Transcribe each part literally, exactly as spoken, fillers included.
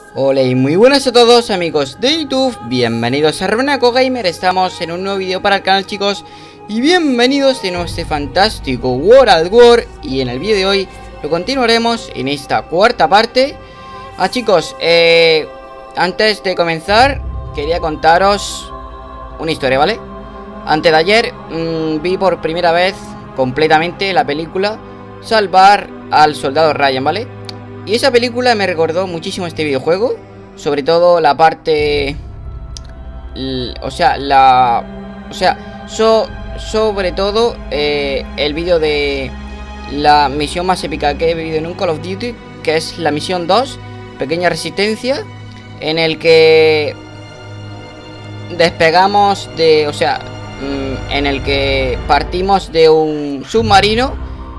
Hola y muy buenas a todos amigos de YouTube, bienvenidos a Renaco Gamer. Estamos en un nuevo vídeo para el canal, chicos, y bienvenidos de nuevo a este fantástico World at War. Y en el vídeo de hoy lo continuaremos en esta cuarta parte. Ah, chicos, eh, antes de comenzar quería contaros una historia, ¿vale? Antes de ayer mmm, vi por primera vez completamente la película Salvar al Soldado Ryan, ¿vale? Y esa película me recordó muchísimo este videojuego. Sobre todo la parte... O sea, la... O sea, so, sobre todo eh, el vídeo de la misión más épica que he vivido en un Call of Duty, que es la misión dos, Pequeña Resistencia, en el que despegamos de... O sea, en el que partimos de un submarino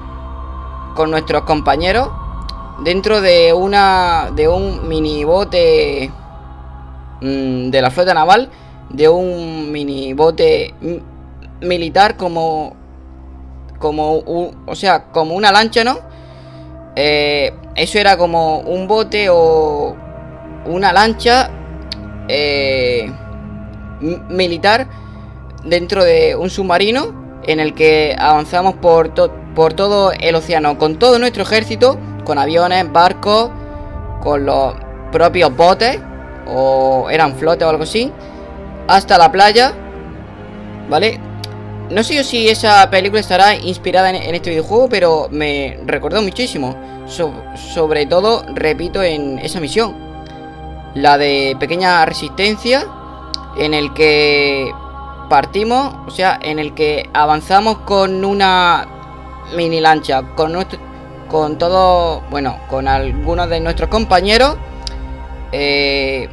con nuestros compañeros dentro de una de un minibote mmm, de la flota naval, de un minibote militar como como un, o sea, como una lancha, ¿no? Eh, eso era como un bote o una lancha eh, militar dentro de un submarino en el que avanzamos por, to por todo el océano con todo nuestro ejército, con aviones, barcos, con los propios botes, o eran flotes o algo así, hasta la playa, ¿vale? No sé yo si esa película estará inspirada en, en este videojuego, pero me recordó muchísimo, so sobre todo, repito, en esa misión, la de Pequeña Resistencia, en el que partimos, o sea, en el que avanzamos con una mini lancha, con nuestro, con todo, bueno, con algunos de nuestros compañeros, eh,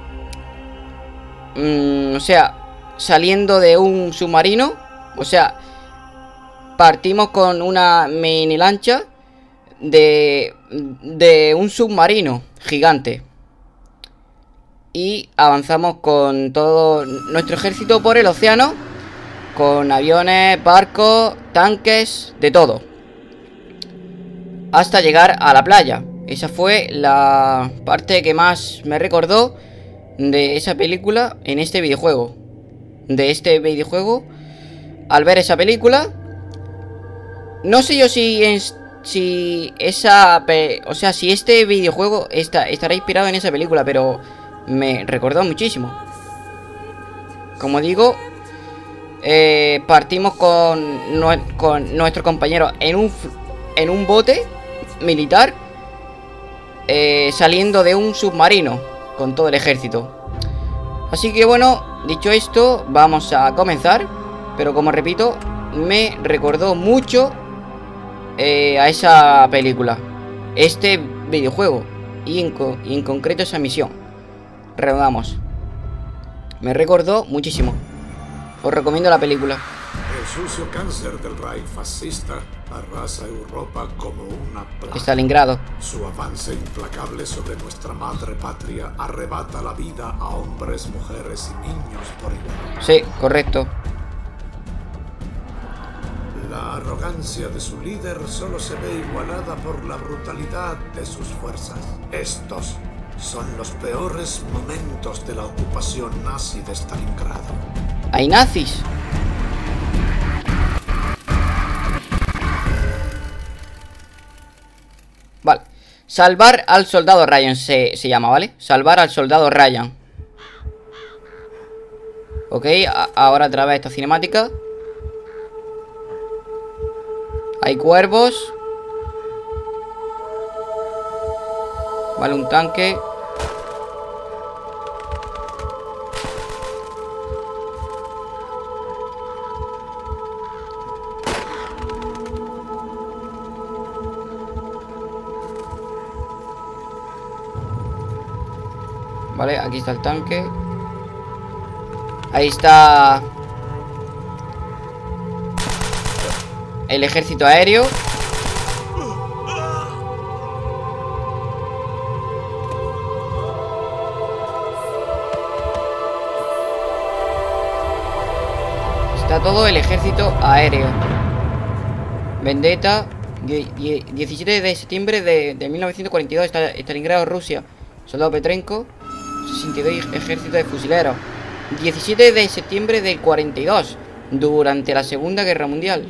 mm, o sea, saliendo de un submarino, o sea, partimos con una mini lancha de, de un submarino gigante. Y avanzamos con todo nuestro ejército por el océano, con aviones, barcos, tanques, de todo, hasta llegar a la playa. Esa fue la parte que más me recordó de esa película en este videojuego. De este videojuego, al ver esa película, no sé yo si, en, si esa, o sea, si este videojuego está, estará inspirado en esa película, pero me recordó muchísimo. Como digo, eh, partimos con, no, con nuestros compañeros en un, en un bote militar, eh, saliendo de un submarino con todo el ejército. Así que bueno, dicho esto, vamos a comenzar. Pero como repito, me recordó mucho eh, a esa película, este videojuego, y en, co y en concreto esa misión. Reanudamos. Me recordó muchísimo. Os recomiendo la película. El sucio cáncer del Reich fascista arrasa Europa como una plaga. Stalingrado. Su avance implacable sobre nuestra madre patria arrebata la vida a hombres, mujeres y niños por igual. Sí, correcto. La arrogancia de su líder solo se ve igualada por la brutalidad de sus fuerzas. Estos son los peores momentos de la ocupación nazi de Stalingrado. ¡Hay nazis! Vale. Salvar al soldado Ryan se, se llama, ¿vale? Salvar al soldado Ryan. Ok, a, ahora otra vez esta cinemática. Hay cuervos. Vale, un tanque. Vale, aquí está el tanque. Ahí está el ejército aéreo. Está todo el ejército aéreo. Vendetta, diecisiete de septiembre de, de mil novecientos cuarenta y dos, Stalingrado, Rusia. Soldado Petrenko. sesenta y dos ejército de fusileros. diecisiete de septiembre del cuarenta y dos. Durante la Segunda Guerra Mundial.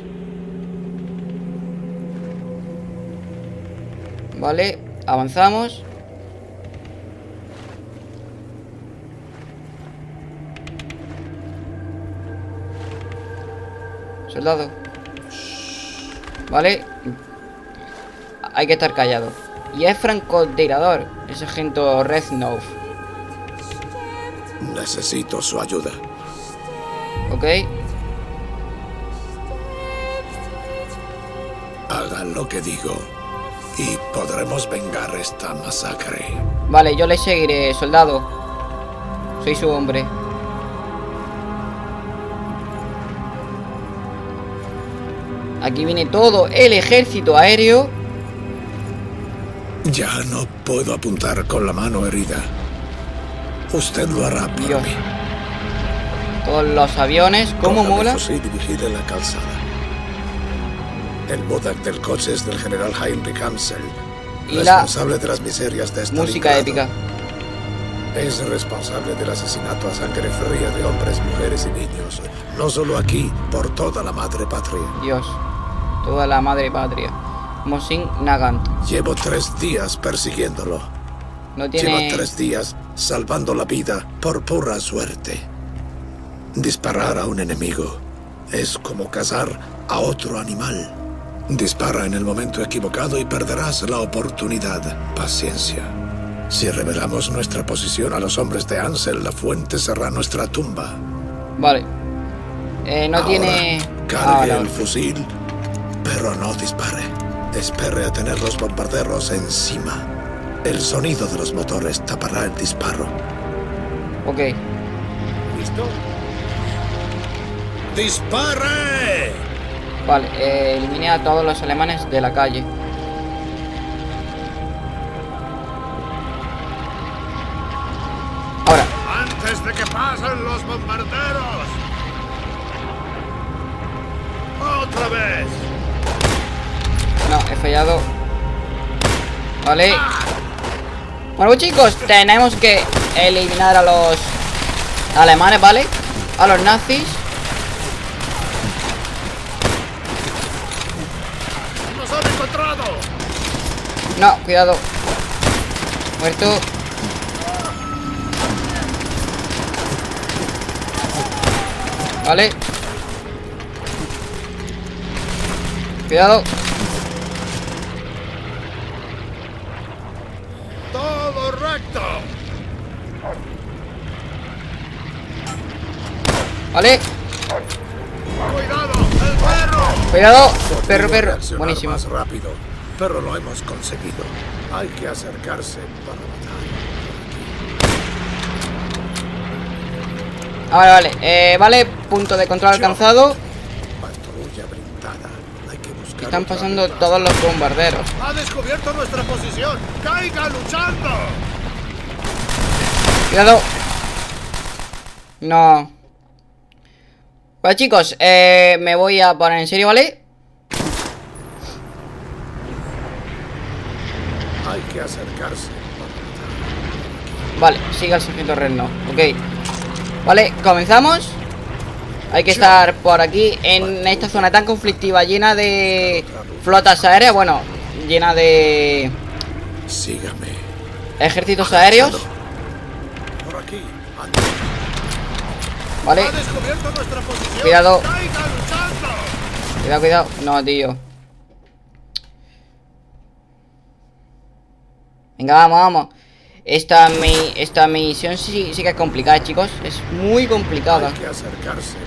Vale, avanzamos. Soldado. Vale. Hay que estar callado. Y es francotirador, el sargento Reznov. Necesito su ayuda. Ok. Hagan lo que digo y podremos vengar esta masacre. Vale, yo le seguiré, soldado. Soy su hombre. Aquí viene todo el ejército aéreo. Ya no puedo apuntar con la mano herida. Usted lo hará por Dios. mí. Todos los aviones, ¿cómo Coja mi mola? fusil y vigile la calzada. El Bodak del coche es del general Heinrich Amsel, Y la responsable de las miserias de esta música épica. Es responsable del asesinato a sangre fría de hombres, mujeres y niños. No solo aquí, por toda la madre patria. Dios. Toda la madre patria. Mosin Nagant. Llevo tres días persiguiéndolo. No tiene... Llevo tres días salvando la vida por pura suerte. Disparar a un enemigo es como cazar a otro animal. Dispara en el momento equivocado y perderás la oportunidad. Paciencia. Si revelamos nuestra posición a los hombres de Ansel, la fuente será nuestra tumba. Vale. Eh, no Ahora, tiene... cargue Ah, el no. fusil, pero no dispare. Espere a tener los bombarderos encima. El sonido de los motores tapará el disparo. Ok. ¿Listo? ¡Dispare! Vale, eh, eliminé a todos los alemanes de la calle. Ahora. ¡Antes de que pasen los bombarderos! ¡Otra vez! No, he fallado. Vale. Bueno, pues, chicos, tenemos que eliminar a los alemanes, ¿vale? A los nazis. ¡Nos han encontrado! No, cuidado. Muerto. Vale. Cuidado. ¡Todo recto! Vale. ¡Cuidado! ¡El perro! Cuidado. Perro, Podría perro. reaccionar Buenísimo. más rápido, pero lo hemos conseguido. Hay que acercarse para matar. Ah, vale, vale. Eh, vale, punto de control alcanzado. Patrulla blindada. Hay que buscar Están otra pasando ruta. todos los bombarderos. ¡Ha descubierto nuestra posición! ¡Caiga luchando! Cuidado. No. Vale, chicos, eh, me voy a poner en serio, ¿vale? Hay que acercarse. Vale, siga el sargento Reznov. Ok. Vale, comenzamos. Hay que estar por aquí, en esta zona tan conflictiva, llena de flotas aéreas. Bueno, llena de Sígame. ejércitos aéreos. Por aquí. Vale, Ha descubierto nuestra posición. Cuidado. ¡Caiga luchando! cuidado, cuidado. No, tío. Venga, vamos, vamos. Esta, mi, esta misión sí, sí que es complicada, chicos. Es muy complicada. Hay que acercarse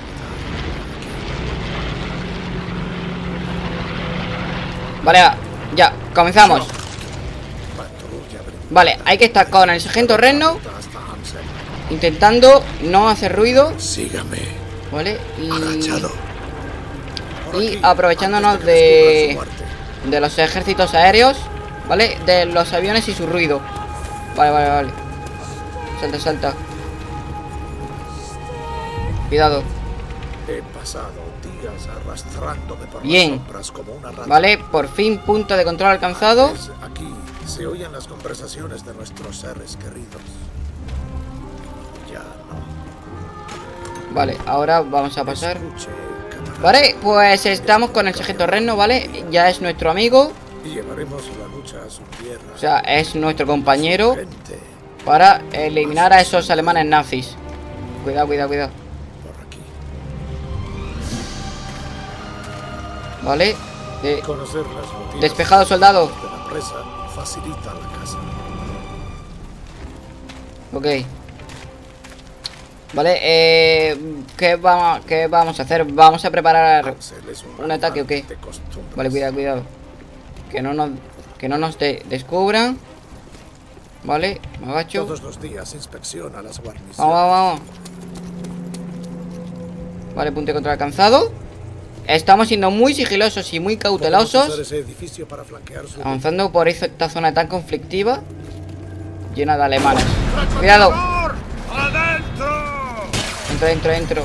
para Vale, matar. va, ya, comenzamos. Patrulla blindada. Vale, hay que estar con el sargento Reznov, Hasta Amsel. intentando no hacer ruido. Sígame. Vale, y, Agachado. Por y aquí, aprovechándonos antes que de, descubra su muerte. de los ejércitos aéreos. Vale, de los aviones y su ruido. Vale, vale, vale. Salta, salta. Cuidado. He pasado días arrastrándome por Bien. las sombras como una rata. Vale, por fin punto de control alcanzado. Es aquí Se oyen las conversaciones de nuestros seres queridos. Ya no. Vale, ahora vamos a pasar. Escuche, camarada. Vale, pues estamos con el sargento Reno, ¿vale? Ya es nuestro amigo. Y llevaremos la lucha a su tierra. O sea, es nuestro compañero Su gente, para eliminar a esos alemanes nazis. Cuidado, cuidado, cuidado. por aquí. Vale. Eh, Conocer las rutinas Despejado, soldado. de la presa facilita la caza. Ok. Vale, eh, ¿qué, vamos, ¿qué vamos a hacer? Vamos a preparar Hansel es un un ataque, ¿o qué? de costumbres. Vale, cuidado, cuidado. Que no nos, que no nos de- descubran. Vale, me agacho. Todos los días inspecciona las guarniciones. Vamos, vamos, vamos. Vale, punto de control alcanzado. Estamos siendo muy sigilosos y muy Podemos usar cautelosos, ese edificio para flanquear su avanzando por esta zona tan conflictiva, llena de alemanes. Cuidado. ¡Adentro! Entro, entro, entro.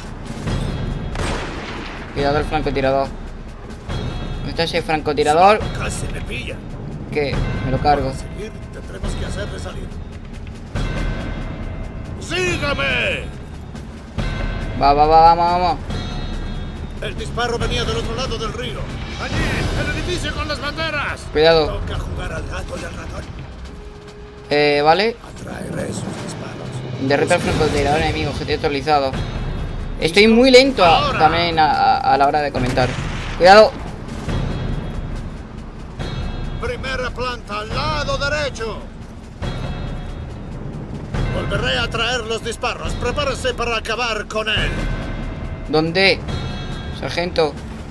Cuidado el francotirador. ¿Dónde está ese francotirador? Casi me pilla. Que me lo cargo. Para seguir, tendremos que hacerle salir. ¡Sígame! Va, va, va, vamos, vamos. El disparo venía del otro lado del río. ¡Allí! ¡El edificio con las banderas! Cuidado. Toca jugar al gato y al ratón. Eh, vale. Atraeré sus disparos. Derrota el francotirador enemigo, objetivo actualizado. Estoy muy lento a- también a, a- a la hora de comentar. Cuidado. Primera planta, al lado derecho. Volveré a traer los disparos. Prepárese para acabar con él. ¿Dónde? Sargento.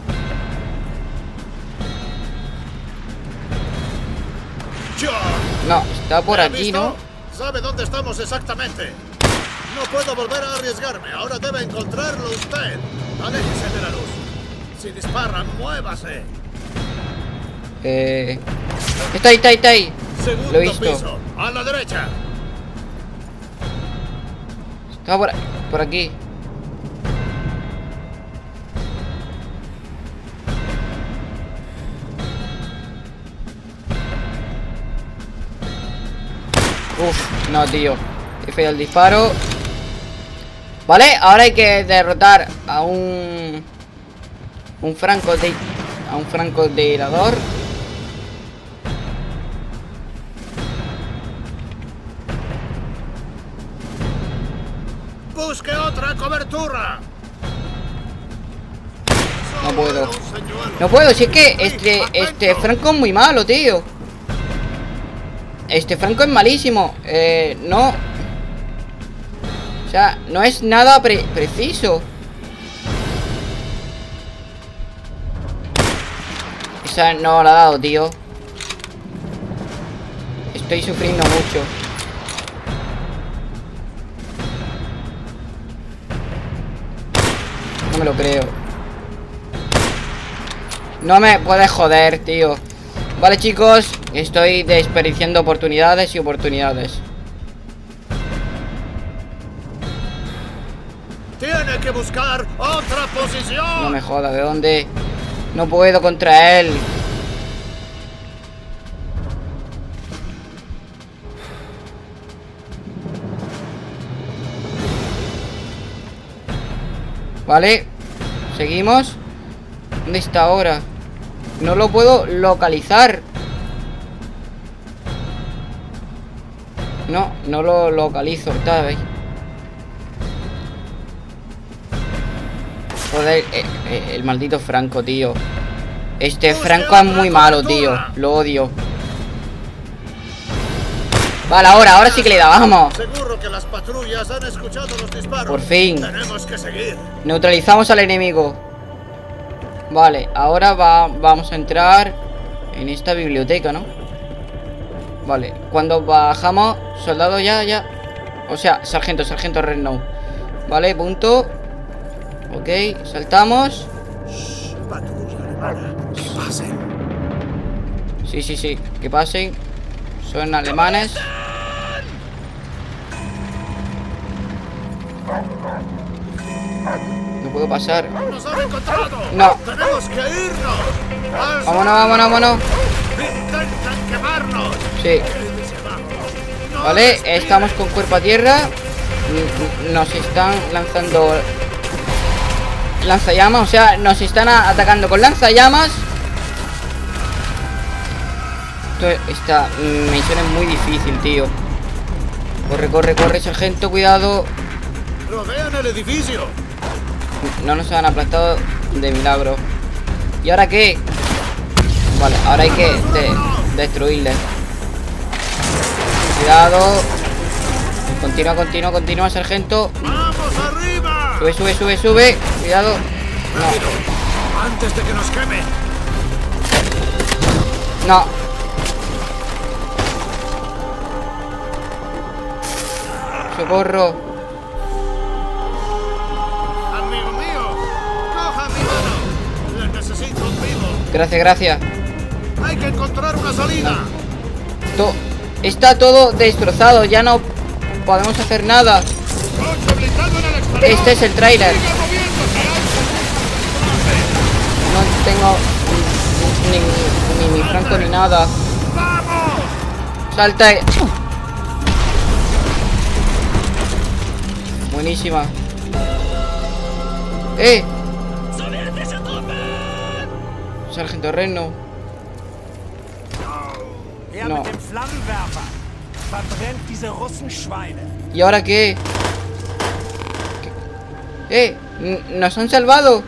¡John! No, está por ¿Me ha aquí, visto? ¿no? ¿Sabe dónde estamos exactamente? No puedo volver a arriesgarme. Ahora debe encontrarlo usted. Aléjese de la luz. Si disparan, muévase. Eh... Está ahí, está ahí, está ahí. Segundo Lo he visto. piso, a la derecha. Está por, por aquí. Uf, no, tío. He fallado el disparo. Vale, ahora hay que derrotar a un... Un francotirador. A un francotirador. Busque otra cobertura. No puedo. Solo era un señuelo. No puedo, si es que este, este Franco es muy malo, tío. Este Franco es malísimo. Eh, no. O sea, no es nada pre- preciso. Esa no la ha dado, tío. Estoy sufriendo mucho. No me lo creo. No me puedes joder, tío. Vale, chicos, estoy desperdiciando oportunidades y oportunidades. Tiene que buscar otra posición. No me jodas, ¿de dónde? No puedo contra él. Vale, seguimos. ¿Dónde está ahora? No lo puedo localizar. No, no lo localizo, ¿sabes? Joder, eh, eh, el maldito Franco, tío. Este Franco es muy malo, tío. Lo odio. Vale, ahora, ahora sí que le da, vamos. Seguro que las patrullas han escuchado los disparos. Por fin. Tenemos que seguir. Neutralizamos al enemigo. Vale, ahora va, vamos a entrar en esta biblioteca, ¿no? Vale, cuando bajamos, soldado ya, ya. O sea, sargento, sargento Renault. Vale, punto. Ok, saltamos. Patrulla alemana. Que pasen. Sí, sí, sí, que pasen. Son alemanes. No puedo pasar. ¡Nos han encontrado! No. ¡Tenemos que irnos! ¡Al Vámonos, vámonos, vámonos. ¡Intenten intentan quemarnos. Sí. Vale, estamos con cuerpo a tierra. Nos están lanzando lanzallamas, o sea, nos están atacando con lanzallamas. Esta misión es muy difícil, tío. Corre, corre, corre, sargento, cuidado. Rodean el edificio. No nos han aplastado de milagro. ¿Y ahora qué? Vale, ahora hay que de destruirle. Cuidado. Continúa, continúa, continúa, sargento. ¡Vamos arriba! Sube, sube, sube, sube. Cuidado. No. Antes de que nos queme. No. Socorro. Amigo mío, coja mi mano. La necesito vivo. Gracias, gracias. Hay que encontrar una salida. To- Está todo destrozado. Ya no podemos hacer nada. Coche blindado en el exterior. Este es el tráiler. Sigue moviéndose. No tengo ni, ni, ni mi franco ni nada. ¡Vamos! Salta. Buenísima. ¡Eh! Sargento Reno. No. ¿Y ahora qué? ¿Qué? ¡Eh! ¡Nos han salvado!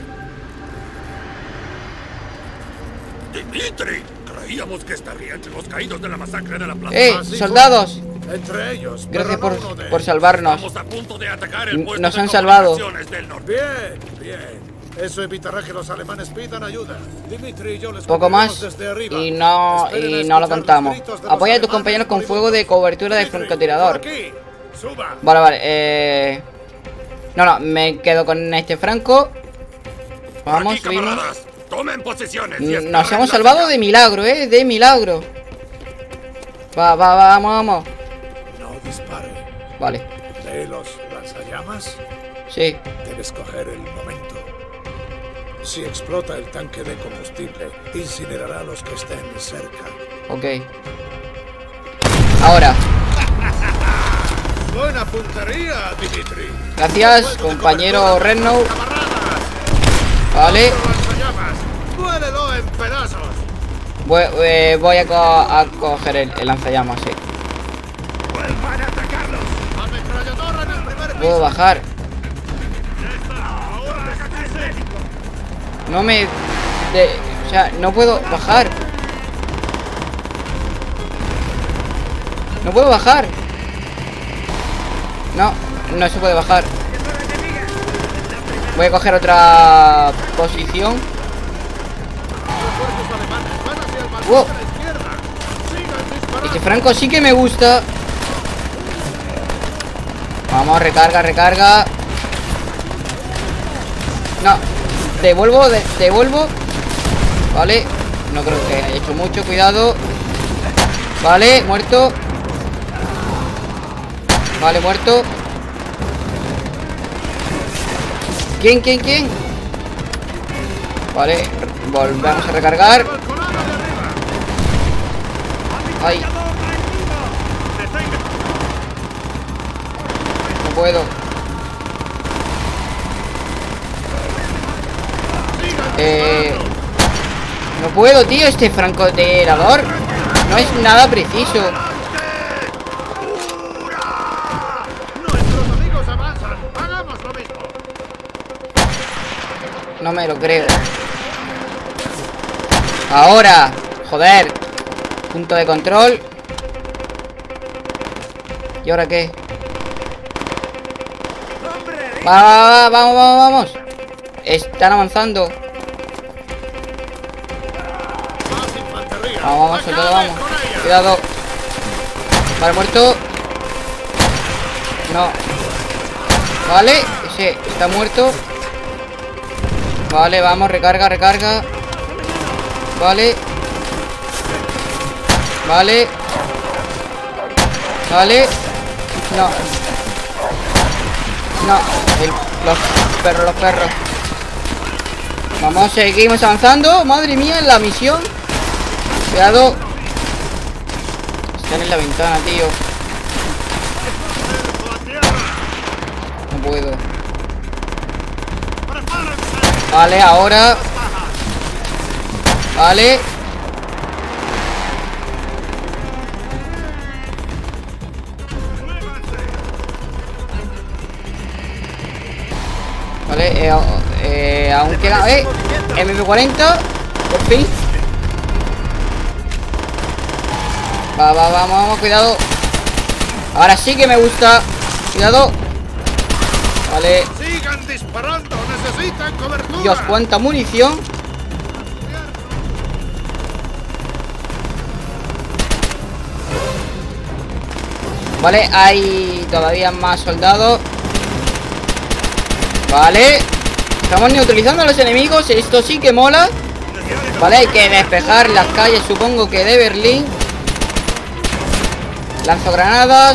Dimitri, creíamos que estaría entre los caídos de la masacre de la plaza. ¡Eh! ¡Soldados! Entre ellos. Gracias por, por salvarnos. Estamos a punto de atacar el puesto Nos de han salvado. comunicaciones del norte. Bien, bien. Eso evitará que los alemanes pidan ayuda. Dimitri y yo les Poco más desde arriba. y no, Esperen a y no lo escuchar los contamos. gritos de los Apoya a tus alemanes compañeros con moribundos. fuego de cobertura de Dimitri, francotirador. por aquí. Suba. Vale, vale. Eh... No, no, me quedo con este franco. Vamos, Aquí, subimos. camaradas, tomen posiciones y Nos esperen hemos la salvado señal. de milagro, eh, de milagro. Va, va, va, vamos, vamos. No dispare. Vale, ¿Ve los lanzallamas? sí. Debes coger el momento. Si explota el tanque de combustible, incinerará a los que estén cerca. Ok. Ahora. Buena puntería, Dimitri. Gracias, compañero Renault. Camaradas, Vale. lanzallamas, muérelo en pedazos. Voy, eh, voy a, co a coger el, el lanzallamas, sí. Vuelvan a atacarlos. Ametralladora en el primer piso. Puedo bajar. Ahora déjate. No me... de- o sea, no puedo bajar. No puedo bajar. No, no se puede bajar. Voy a coger otra posición. Refuerzos alemanes van hacia el balcón Wow. de la izquierda. Sigan disparando. Este franco sí que me gusta. Vamos, recarga, recarga. No, devuelvo, de- devuelvo. Vale, no creo que haya hecho mucho, cuidado. Vale, muerto. Vale, muerto. ¿Quién, quién, quién? Vale, volvemos a recargar. Balconada de arriba. Ay, no puedo. Eh, no puedo, tío. Este francotirador no es nada preciso. Nuestros amigos avanzan. Hagamos lo mismo. No me lo creo. Ahora, joder. Punto de control. ¿Y ahora qué? Va, va, va, vamos, vamos, vamos. Están avanzando. Más infantería. Vamos, vamos, soldado, Acaben vamos. con ella. Cuidado. Vale, muerto. No. Vale, ese está muerto. Vale, vamos, recarga, recarga. Vale. Vale. Vale. No. No. El- los perros, los perros. Vamos, seguimos avanzando. Madre mía, la misión. Cuidado. Están en la ventana, tío. No puedo. Vale, ahora. Vale. Vale, eh, eh, aún queda... Eh, M P cuarenta. Por fin. Va, va, vamos, vamos, cuidado. Ahora sí que me gusta. Cuidado. Vale. Sigan disparando, necesitan cobertura. Dios, cuánta munición. Vale, hay todavía más soldados. Vale. Estamos neutralizando a los enemigos. Esto sí que mola. Vale, hay que despejar las calles, supongo que de Berlín. Lanzo granadas.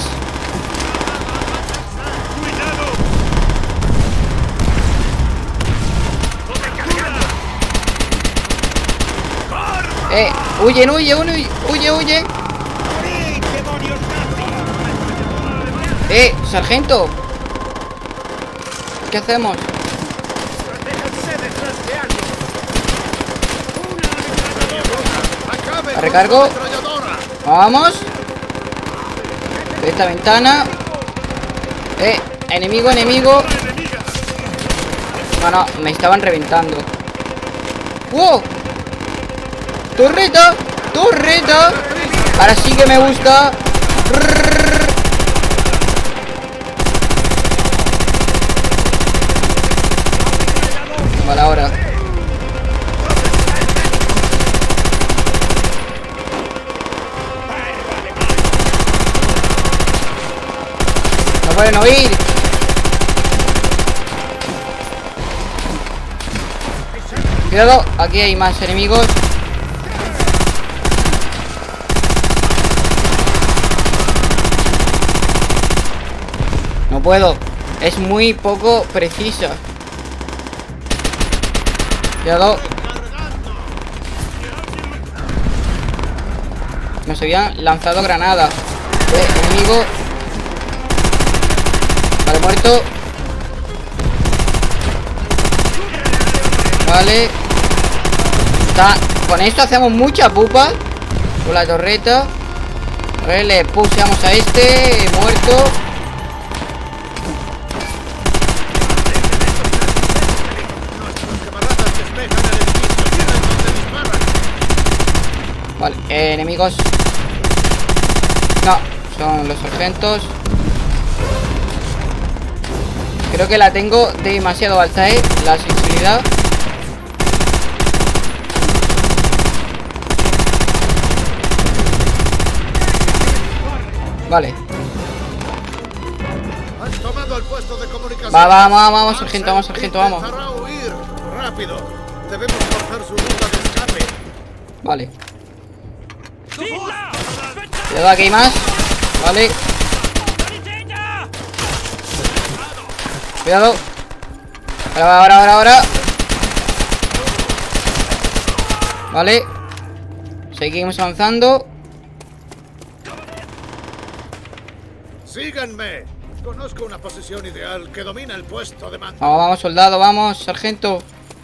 Eh, huyen, huye, huye, huye, huye. Eh, sargento. ¿Qué hacemos? Recargo. Vamos. De esta ventana. Eh, enemigo, enemigo. No, no, me estaban reventando. ¡Wow! ¡Torreta! ¡Torreta! Ahora sí que me gusta. Vale, ahora. No pueden oír. Cuidado, aquí hay más enemigos. No puedo. Es muy poco precisa. Cuidado. Nos habían lanzado granadas. Eh, enemigo. Vale, muerto. Vale. Está. Con esto hacemos mucha pupa. Con la torreta. A ver, le pulsamos a este. Muerto. Vale, eh, enemigos. No, son los sargentos. Creo que la tengo demasiado alta, eh, la sensibilidad. Vale. Han tomado el puesto de comunicación. Va, va, va, vamos, sargento, vamos, sargento, vamos. Intentará huir. Rápido. Debemos forzar su ruta de escape. Vale. Cuidado, aquí hay más. Vale. Cuidado. Ahora, ahora, ahora, ahora. Vale. Seguimos avanzando. Síganme. Conozco una posición ideal que domina el puesto de mando. Vamos, vamos, soldado, vamos, sargento.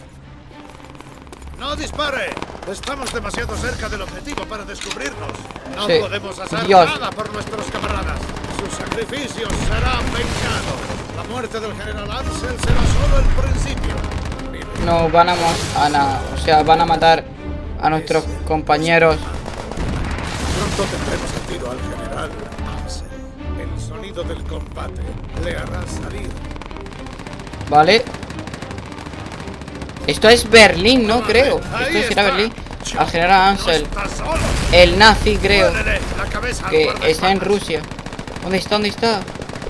¡No dispare! Estamos demasiado cerca del objetivo para descubrirnos. No Sí. podemos hacer Dios. nada por nuestros camaradas. Sus sacrificios serán vengados. La muerte del general Ansel será solo el principio. No van a, mo- a na- o sea, van a matar a nuestros compañeros. Pronto tendremos el tiro al general Ansel. El sonido del combate le hará salir. Vale. Esto es Berlín, ¿no? Creo. Ahí Esto será está. Berlín. Al general No Ansel. está solo. El nazi, creo. Muérdele la cabeza al Que guardaespaldas. está en Rusia. ¿Dónde está? ¿Dónde está?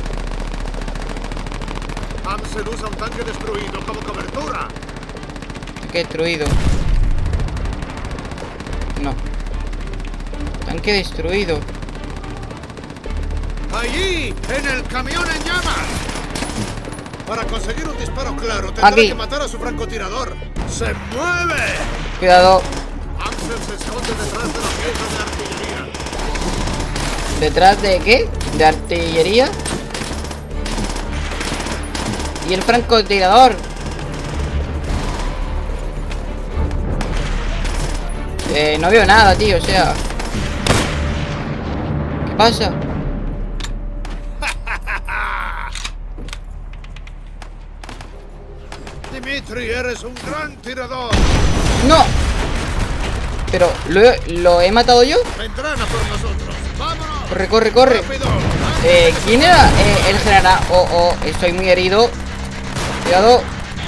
Ansel usa un tanque destruido como cobertura. Tanque destruido. No. Tanque destruido. Allí, en el camión en llamas. Para conseguir un disparo claro, tendrá Aquí. que matar a su francotirador. ¡Se mueve! Cuidado. Ansel se esconde detrás de la pieza de artillería. ¿Detrás de qué? ¿De artillería? Y el francotirador. Eh, no veo nada, tío, o sea. ¿Qué pasa? Dimitri, eres un gran tirador. ¡No! Pero, ¿lo he, ¿lo he matado yo? Vendrán a por nosotros. ¡Vámonos! Corre, corre, corre. Eh, ¿quién era eh, el general? Oh, oh, estoy muy herido. Cuidado.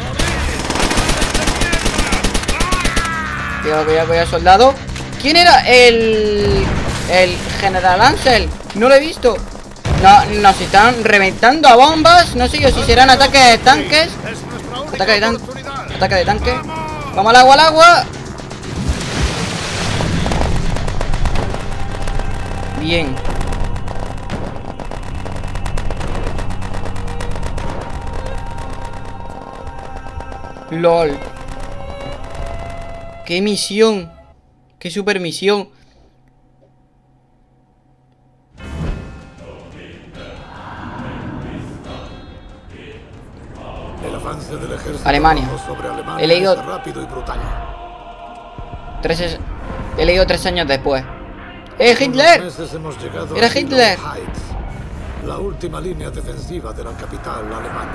Cuidado, cuidado, cuidado, soldado. ¿Quién era el... el general Ansel? No lo he visto. No, nos están reventando a bombas. No sé yo si serán ataques de tanques. Ataque de tanque. Ataque de tanque. Vamos al agua, al agua. Bien. LOL. Qué misión. Qué super misión. El avance del ejército Alemania. sobre Alemania He leído es rápido y brutal. tres, he leído tres años después. ¡Eh, En Hitler! unos meses hemos llegado Era a Hitler. Silo Heights, la última línea defensiva de la capital alemana.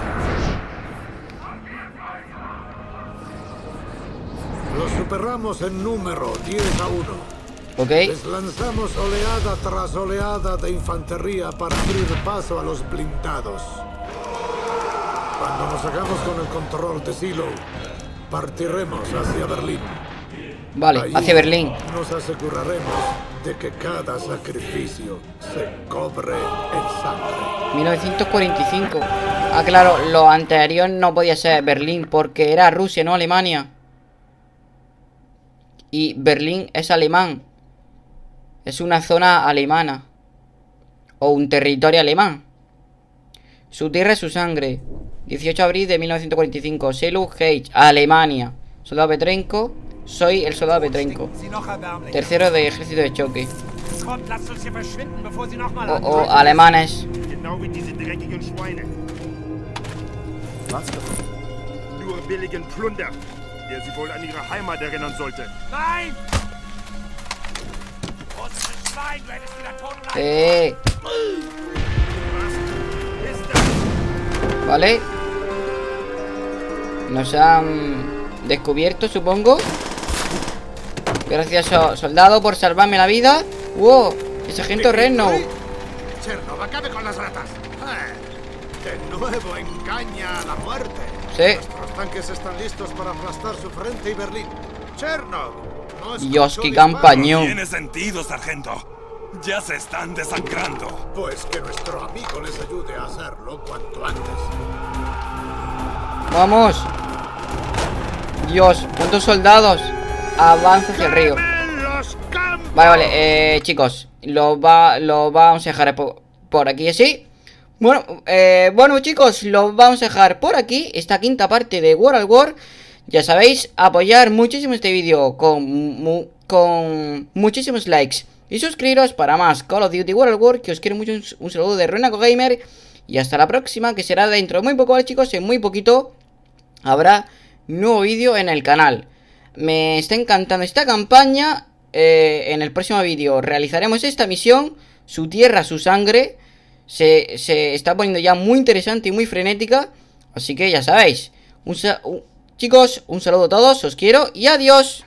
Los superamos en número diez a uno. Ok. Les lanzamos oleada tras oleada de infantería para abrir paso a los blindados. Cuando nos hagamos con el control de Silo, partiremos hacia Berlín. Vale, Ahí hacia Berlín. nos aseguraremos de que cada sacrificio se cobre en sangre. mil novecientos cuarenta y cinco. Ah, claro, lo anterior no podía ser Berlín porque era Rusia, no Alemania. Y Berlín es alemán. Es una zona alemana. O un territorio alemán. Su tierra es su sangre. dieciocho de abril de mil novecientos cuarenta y cinco. Silo Heights, Alemania. Soldado Petrenko. Soy el soldado Petrenko. Tercero de ejército de choque. O, o alemanes. Nur billigen Plunder, der sie wohl an ihre Heimat erinnern sollte. Nein! Russisches Schwein, du hättest wieder tot bleiben. Eh. Vale. Nos han descubierto, supongo. Gracias, so soldado, por salvarme la vida. ¡Wow! El sargento Renault. Chernov, acabe con las ratas. Eh, De nuevo engaña a la muerte. Sí. Nuestros tanques están listos para aplastar su frente y Berlín. Chernov. No escucho Dios, qué disparos. campañón. Tiene sentido, sargento. Ya se están desangrando. Pues que nuestro amigo les ayude a hacerlo cuanto antes. Vamos. Dios, ¿cuántos soldados? Avanza hacia el río. Vale, vale, eh, chicos, lo, va, lo vamos a dejar por, por aquí así. Bueno, eh, bueno chicos, lo vamos a dejar por aquí. Esta quinta parte de World at War. Ya sabéis, apoyar muchísimo este vídeo con, mu, con muchísimos likes. Y suscribiros para más Call of Duty World at War. Que os quiero mucho, un, un saludo de Renaco Gamer. Y hasta la próxima, que será dentro de muy poco, ¿vale, chicos? En muy poquito habrá nuevo vídeo en el canal. Me está encantando esta campaña. eh, En el próximo vídeo realizaremos esta misión. Su tierra, su sangre. Se, se está poniendo ya muy interesante y muy frenética. Así que ya sabéis, un, un, chicos, un saludo a todos, os quiero y adiós.